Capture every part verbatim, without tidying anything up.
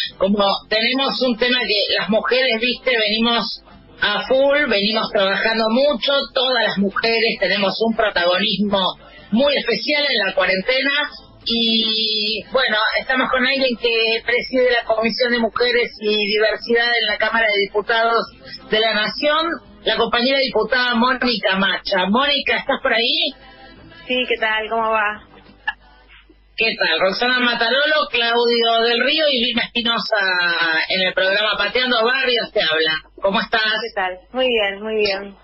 como tenemos un tema que las mujeres, viste, venimos a full, venimos trabajando mucho, todas las mujeres tenemos un protagonismo muy especial en la cuarentena. Y bueno, estamos con alguien que preside la Comisión de Mujeres y Diversidad en la Cámara de Diputados de la Nación, la compañera diputada Mónica Macha. Mónica, ¿estás por ahí? Sí, ¿qué tal? ¿Cómo va? ¿Qué tal? Roxana Matarolo, Claudio del Río y Vilma Espinosa en el programa Pateando Barrios te habla. ¿Cómo estás? ¿Qué tal? Muy bien, muy bien.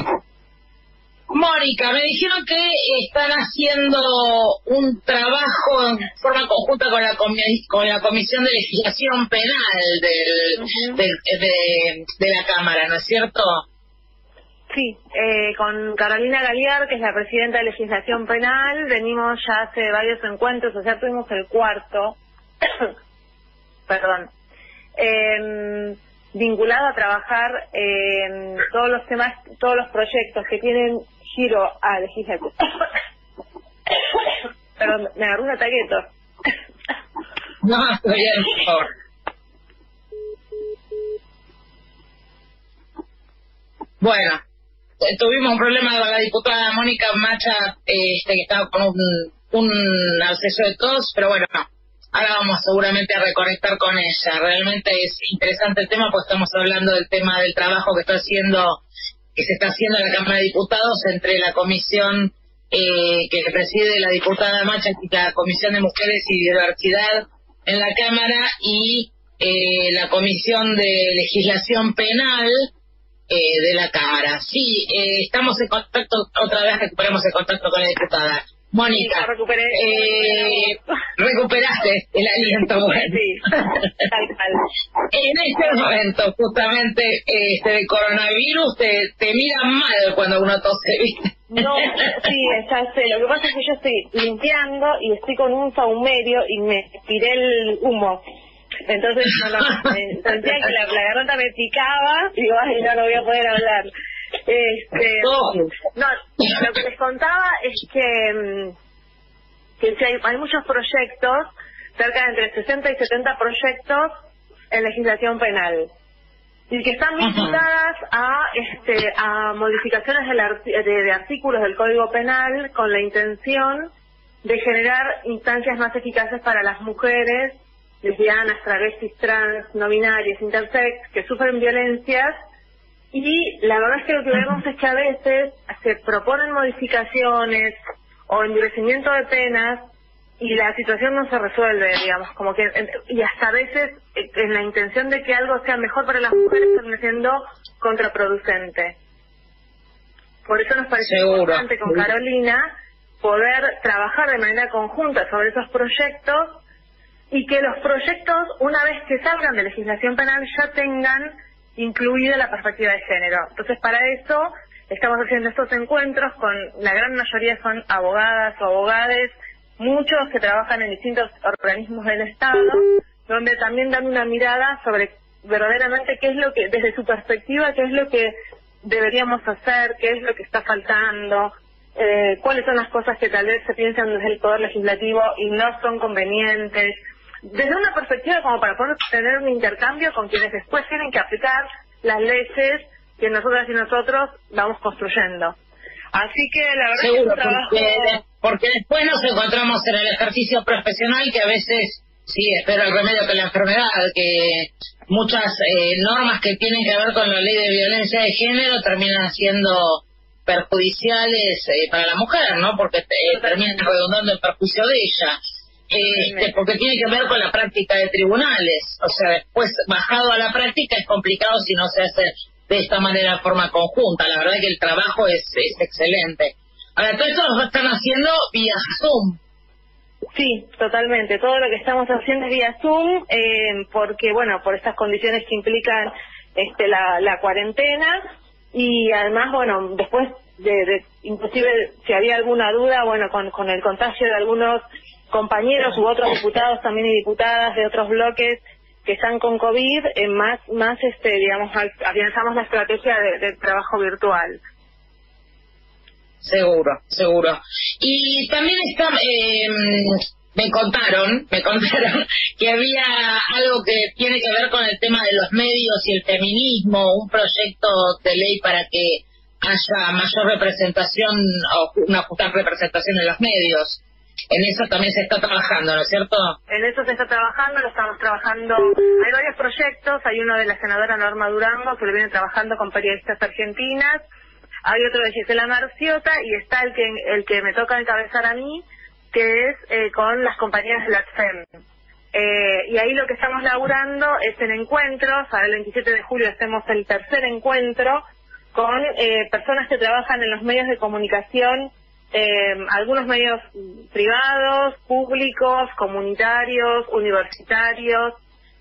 Mónica, me dijeron que están haciendo un trabajo en forma conjunta con la comi- con la Comisión de Legislación Penal del, uh-huh. del, de, de la Cámara, ¿no es cierto? Sí, eh, con Carolina Galiar, que es la presidenta de Legislación Penal, venimos ya hace varios encuentros, o sea, tuvimos el cuarto, perdón, eh, vinculado a trabajar en todos los temas, todos los proyectos que tienen giro a legislación. Perdón, me agarró un ataqueto. No, estoy bien, por favor. Bueno, tuvimos un problema con la diputada Mónica Macha, este, que estaba con un, un acceso de tos, pero bueno, no. Ahora vamos seguramente a reconectar con ella. Realmente es interesante el tema, porque estamos hablando del tema del trabajo que está haciendo, que se está haciendo en la Cámara de Diputados entre la comisión eh, que preside la diputada Macha y la Comisión de Mujeres y Diversidad en la Cámara y eh, la Comisión de Legislación Penal eh, de la Cámara. Sí, eh, estamos en contacto, otra vez recuperamos el contacto con la diputada. Mónica, sí, recuperé. Eh, recuperaste el aliento, bueno. Sí, tal cual. En este momento, justamente, este, de coronavirus, te, te miran mal cuando uno tose, ¿viste? No, sí, ya sé. Lo que pasa es que yo estoy limpiando y estoy con un saumerio y me tiré el humo. Entonces, no, no, eh, sentía que la, la garganta me picaba y digo, ay, no, no voy a poder hablar. Este, oh. no, lo que les contaba es que, que si hay, hay muchos proyectos, cerca de entre sesenta y setenta proyectos en legislación penal, y que están vinculadas a este a modificaciones del art, de, de artículos del Código Penal con la intención de generar instancias más eficaces para las mujeres, lesbianas, travestis, trans, no binarias, intersex, que sufren violencias. Y la verdad es que lo que vemos es que a veces se proponen modificaciones o endurecimiento de penas y la situación no se resuelve, digamos, como que, y hasta a veces en la intención de que algo sea mejor para las mujeres termina siendo contraproducente. Por eso nos parece Seguro. importante con Carolina poder trabajar de manera conjunta sobre esos proyectos y que los proyectos, una vez que salgan de legislación penal, ya tengan incluida la perspectiva de género. Entonces, para eso estamos haciendo estos encuentros con la gran mayoría son abogadas o abogades, muchos que trabajan en distintos organismos del Estado, donde también dan una mirada sobre verdaderamente qué es lo que, desde su perspectiva, qué es lo que deberíamos hacer, qué es lo que está faltando, eh, cuáles son las cosas que tal vez se piensan desde el Poder Legislativo y no son convenientes, desde una perspectiva como para poder tener un intercambio con quienes después tienen que aplicar las leyes que nosotras y nosotros vamos construyendo. Así que la verdad Seguro, es que es un trabajo... porque, porque después nos encontramos en el ejercicio profesional que a veces, sí, espero el remedio que la enfermedad, que muchas eh, normas que tienen que ver con la ley de violencia de género terminan siendo perjudiciales eh, para la mujer, ¿no? Porque eh, terminan redundando en perjuicio de ella. Este, porque tiene que ver con la práctica de tribunales, o sea, después bajado a la práctica es complicado si no se hace de esta manera de forma conjunta. La verdad es que el trabajo es, es excelente. Ahora, todo esto lo están haciendo vía Zoom. Sí, totalmente. Todo lo que estamos haciendo es vía Zoom, eh, porque, bueno, por estas condiciones que implican este, la, la cuarentena, y además, bueno, después de, de, inclusive si había alguna duda, bueno, con, con el contagio de algunos compañeros u otros diputados también y diputadas de otros bloques que están con COVID, eh, más, más este, digamos, afianzamos la estrategia de, de trabajo virtual. Seguro, seguro. Y también está, eh, me contaron, me contaron que había algo que tiene que ver con el tema de los medios y el feminismo, un proyecto de ley para que haya mayor representación o una justa representación en los medios. En eso también se está trabajando, ¿no es cierto? En eso se está trabajando, lo estamos trabajando. Hay varios proyectos, hay uno de la senadora Norma Durango que lo viene trabajando con periodistas argentinas, hay otro de Gisela Marciota y está el que el que me toca encabezar a mí, que es eh, con las compañeras de la T F E M. Eh, y ahí lo que estamos laburando es en encuentros. Ahora el veintisiete de julio hacemos el tercer encuentro con eh, personas que trabajan en los medios de comunicación, eh, algunos medios privados, públicos, comunitarios, universitarios,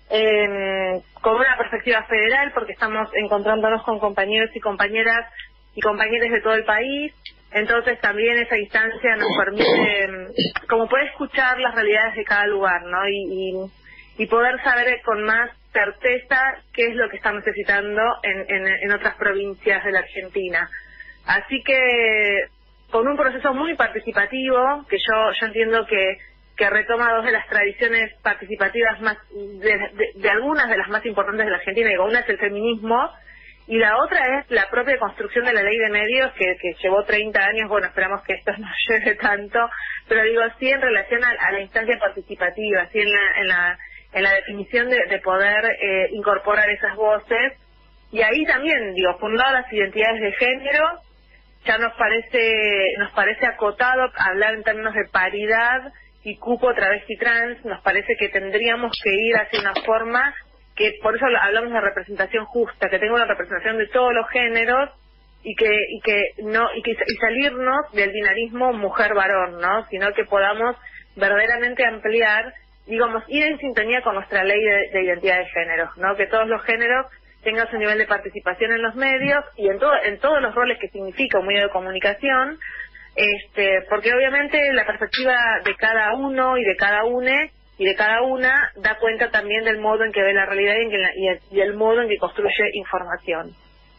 eh, con una perspectiva federal, porque estamos encontrándonos con compañeros y compañeras y compañeros de todo el país. Entonces también esa instancia nos permite, como poder escuchar las realidades de cada lugar, ¿no? Y, y, y poder saber con más certeza qué es lo que están necesitando en, en, en otras provincias de la Argentina. Así que con un proceso muy participativo, que yo yo entiendo que, que retoma dos de las tradiciones participativas más de, de, de algunas de las más importantes de la Argentina. Digo, una es el feminismo, y la otra es la propia construcción de la ley de medios, que, que llevó treinta años. Bueno, esperamos que esto no lleve tanto, pero digo, sí en relación a, a la instancia participativa, sí en la, en la, en la definición de, de poder eh, incorporar esas voces. Y ahí también, digo, fundar las identidades de género, ya nos parece, nos parece acotado hablar en términos de paridad y cupo travesti trans. Nos parece que tendríamos que ir hacia una forma que, por eso hablamos de representación justa, que tenga una representación de todos los géneros y que y que no y que y salirnos del binarismo mujer-varón, ¿no? Sino que podamos verdaderamente ampliar, digamos, ir en sintonía con nuestra ley de, de identidad de género, ¿no? Que todos los géneros tengan su nivel de participación en los medios y en todo en todos los roles que significa un medio de comunicación, este, porque obviamente la perspectiva de cada uno y de cada une y de cada una da cuenta también del modo en que ve la realidad y, en que la, y, el, y el modo en que construye información.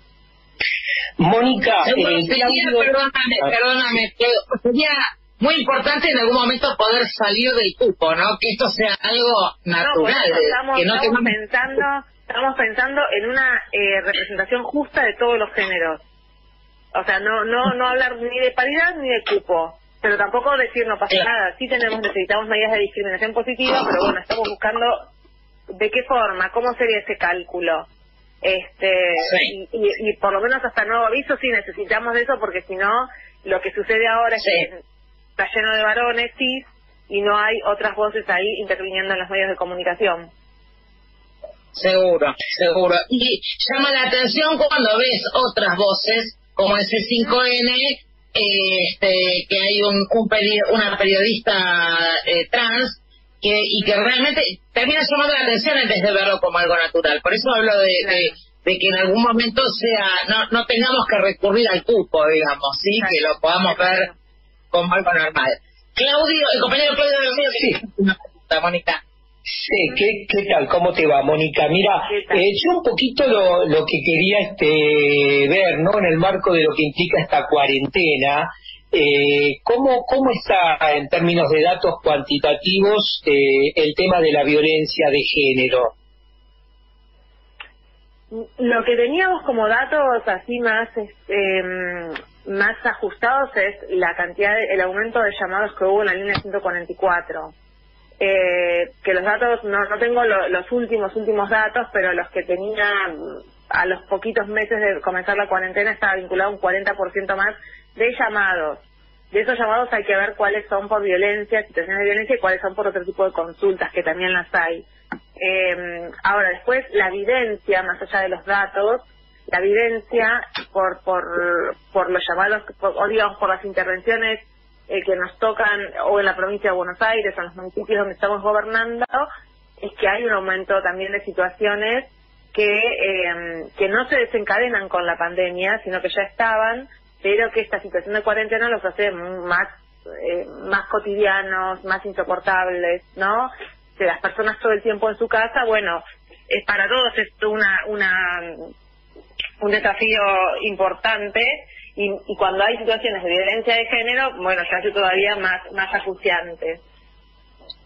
Mónica, eh, sería, Claudio... perdóname, perdóname, que sería muy importante en algún momento poder salir del cupo, ¿no? Que esto sea algo natural. No, estamos, que no estamos tengamos... pensando, estamos pensando en una eh, representación justa de todos los géneros. O sea, no, no, no hablar ni de paridad ni de cupo, pero tampoco decir no pasa nada. Sí tenemos, necesitamos medidas de discriminación positiva, pero bueno, estamos buscando de qué forma, cómo sería ese cálculo. Este sí. y, y, y por lo menos hasta nuevo aviso sí necesitamos de eso, porque si no, lo que sucede ahora es sí. que está lleno de varones, cis, y no hay otras voces ahí interviniendo en los medios de comunicación. Seguro, seguro. Y llama la atención cuando ves otras voces, como ese cinco ene, este, que hay un, un peri una periodista eh, trans que y que realmente termina llamando la atención en vez de verlo como algo natural. Por eso hablo de, de, de que en algún momento sea no no tengamos que recurrir al cupo, digamos, sí, que lo podamos ver como algo normal. Claudio, el compañero Claudio del Río, sí. Una pregunta, Mónica. Sí, ¿qué, ¿qué tal? ¿Cómo te va, Mónica? Mira, eh, yo un poquito lo, lo que quería este, ver, ¿no? En el marco de lo que implica esta cuarentena, eh, ¿cómo, ¿cómo está en términos de datos cuantitativos eh, el tema de la violencia de género? Lo que teníamos como datos así más eh, más ajustados es la cantidad, de, el aumento de llamados que hubo en la línea ciento cuarenta y cuatro. Eh, que los datos, no, no tengo lo, los últimos, últimos datos, pero los que tenía a los poquitos meses de comenzar la cuarentena estaba vinculado a un cuarenta por ciento más de llamados. De esos llamados hay que ver cuáles son por violencia, situaciones de violencia, y cuáles son por otro tipo de consultas, que también las hay. Eh, ahora, después, la evidencia, más allá de los datos, la evidencia por por por los llamados, por, o digamos, por las intervenciones Eh, que nos tocan o en la provincia de Buenos Aires o en los municipios donde estamos gobernando, es que hay un aumento también de situaciones que eh, que no se desencadenan con la pandemia, sino que ya estaban, pero que esta situación de cuarentena los hace más eh, más cotidianos, más insoportables, ¿no? Que las personas todo el tiempo en su casa, bueno, es para todos esto una una un desafío importante. Y, y cuando hay situaciones de violencia de género, bueno, se hace todavía más más acuciante.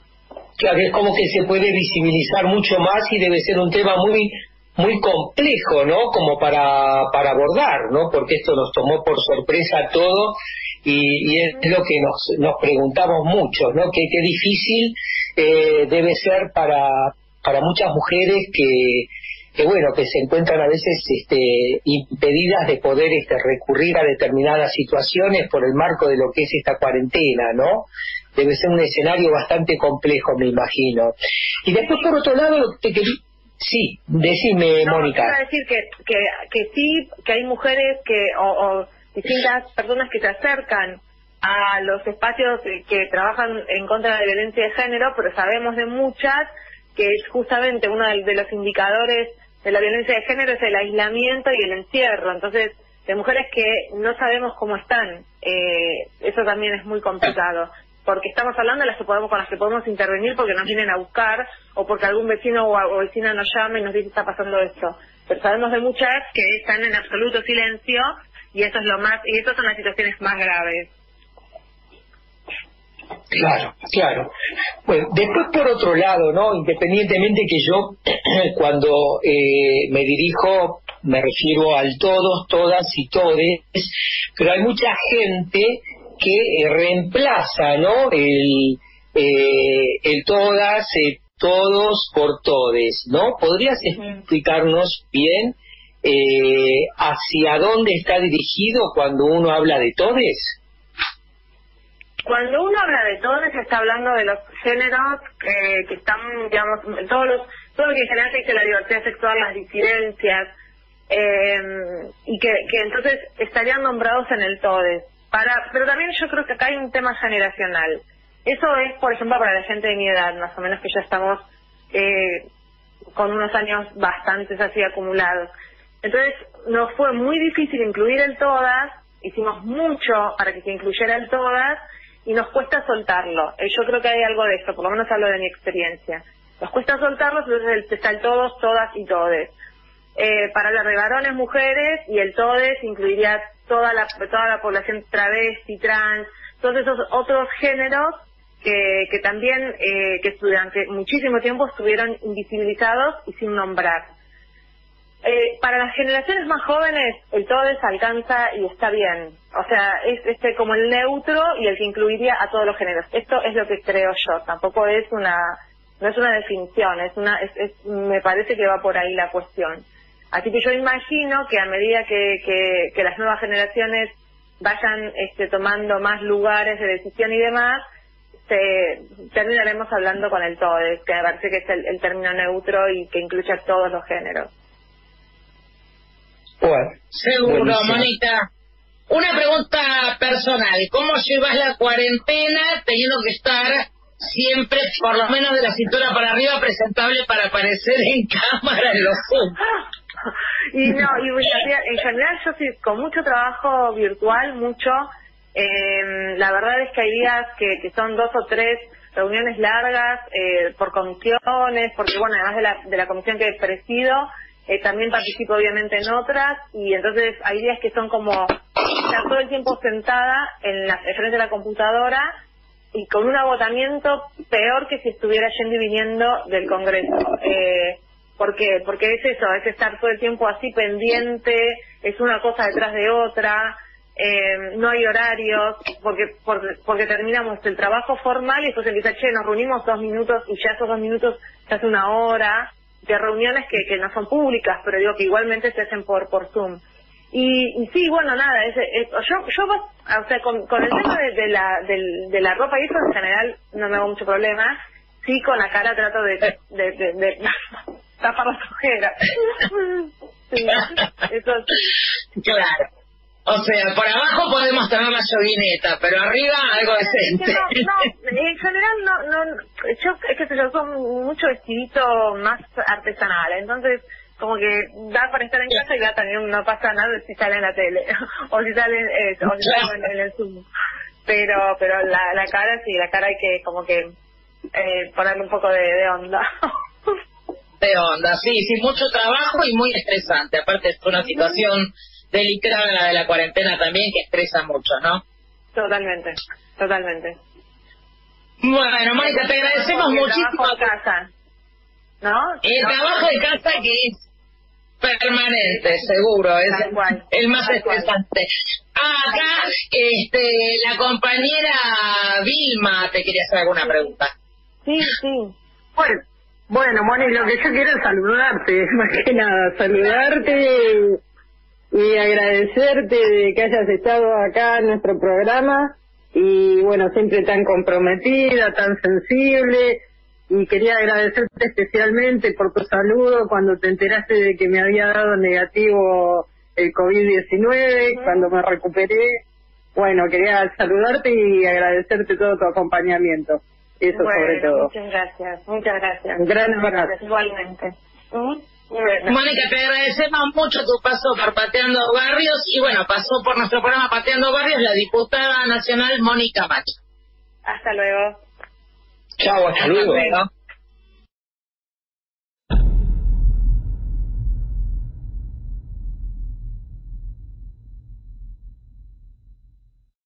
Claro, es como que se puede visibilizar mucho más y debe ser un tema muy muy complejo, ¿no? Como para para abordar, ¿no? Porque esto nos tomó por sorpresa a todos y, y es lo que nos nos preguntamos mucho, ¿no? Que qué difícil eh, debe ser para para muchas mujeres que que bueno, que se encuentran a veces este, impedidas de poder este, recurrir a determinadas situaciones por el marco de lo que es esta cuarentena, ¿no? Debe ser un escenario bastante complejo, me imagino. Y después, por otro lado, te quería... Sí, decime, no, Mónica. Quiero decir que, que, que sí, que hay mujeres que o, o distintas personas que se acercan a los espacios que trabajan en contra de la violencia de género, pero sabemos de muchas que es justamente uno de, de los indicadores de la violencia de género es el aislamiento y el encierro. Entonces, de mujeres que no sabemos cómo están, eh, eso también es muy complicado, porque estamos hablando de las que podemos, con las que podemos intervenir porque nos vienen a buscar o porque algún vecino o, o vecina nos llama y nos dice está pasando esto. Pero sabemos de muchas que están en absoluto silencio y eso es lo más, y esas son las situaciones más graves. Claro, claro. Bueno, después por otro lado, ¿no? Independientemente que yo cuando eh, me dirijo me refiero al todos, todas y todes, pero hay mucha gente que eh, reemplaza, ¿no? El, eh, el todas, eh, todos por todes, ¿no? ¿Podrías explicarnos bien eh, hacia dónde está dirigido cuando uno habla de todes? Cuando uno habla de todos, se está hablando de los géneros eh, que están, digamos, todos los, todo lo que en general se dice la diversidad sexual, las disidencias, eh, y que, que entonces estarían nombrados en el TODES. Para, pero también yo creo que acá hay un tema generacional. Eso es, por ejemplo, para la gente de mi edad, más o menos que ya estamos eh, con unos años bastantes así acumulados. Entonces, nos fue muy difícil incluir el TODAS, hicimos mucho para que se incluyera el TODAS, y nos cuesta soltarlo. Eh, yo creo que hay algo de esto, por lo menos hablo de mi experiencia. Nos cuesta soltarlo, entonces está el todos, todas y todes. Eh, para hablar de varones, mujeres, y el todes incluiría toda la toda la población travesti, trans, todos esos otros géneros que, que también eh, que durante muchísimo tiempo estuvieron invisibilizados y sin nombrar. Eh, para las generaciones más jóvenes, el TODES alcanza y está bien. O sea, es este como el neutro y el que incluiría a todos los géneros. Esto es lo que creo yo. Tampoco es una, no es una definición, es una, es, es, me parece que va por ahí la cuestión. Así que yo imagino que a medida que, que, que las nuevas generaciones vayan este, tomando más lugares de decisión y demás, se, terminaremos hablando con el TODES, que me parece que es el, el término neutro y que incluye a todos los géneros. Bueno, seguro, buenísimo. Mónica. Una pregunta personal. ¿Cómo llevas la cuarentena teniendo que estar siempre, por lo menos de la cintura para arriba, presentable para aparecer en cámara en los Zoom? Y no, y en general yo sí, con mucho trabajo virtual, mucho. Eh, la verdad es que hay días que, que son dos o tres reuniones largas eh, por comisiones, porque bueno, además de la, de la comisión que presido, Eh, también participo obviamente en otras, y entonces hay días que son como estar todo el tiempo sentada en la frente de la computadora y con un agotamiento peor que si estuviera yendo y viniendo del Congreso. Eh, ¿Por qué? Porque es eso, es estar todo el tiempo así pendiente, es una cosa detrás de otra, eh, no hay horarios, porque, porque porque terminamos el trabajo formal y después empieza, che, nos reunimos dos minutos y ya esos dos minutos se hace una hora de reuniones que, que no son públicas, pero digo que igualmente se hacen por por Zoom. Y, y sí, bueno, nada, es, es, yo, yo o sea, con, con el tema de, de, la, de, de la ropa y eso en general no me hago mucho problema. Sí, con la cara trato de, de, de, de, de tapar las ojeras. Sí, eso sí. Claro. O sea, por abajo podemos tener la yoguineta, pero arriba algo decente. Es que no, no, en general no, no, yo, es que yo soy mucho vestidito más artesanal, entonces como que da para estar en casa y da también no pasa nada si sale en la tele, o si sale, eh, o si sale en, en el Zoom. Pero, pero la, la cara sí, la cara hay que como que eh, ponerle un poco de, de onda. De onda, sí, sí, mucho trabajo y muy estresante, aparte es una situación delicada la de la cuarentena también, que estresa mucho, ¿no? Totalmente, totalmente. Bueno, Mónica, te agradecemos el muchísimo. trabajo de casa, ¿no? El no, trabajo de casa que es permanente, seguro, es cual, el más estresante. Ah, acá, este, la compañera Vilma te quería hacer alguna pregunta. Sí, sí. Bueno, bueno, Moni, lo que yo quiero es saludarte, más que nada, saludarte y agradecerte de que hayas estado acá en nuestro programa y bueno, siempre tan comprometida, tan sensible, y quería agradecerte especialmente por tu saludo cuando te enteraste de que me había dado negativo el COVID diecinueve, uh-huh. Cuando me recuperé. Bueno, quería saludarte y agradecerte todo tu acompañamiento. Eso bueno, sobre todo. Muchas gracias, muchas gracias. Un gran abrazo. Igualmente. ¿Mm? Bueno. Mónica, te agradecemos mucho tu paso por Pateando Barrios y bueno, pasó por nuestro programa Pateando Barrios la diputada nacional Mónica Macha. Hasta luego. Chao, hasta luego.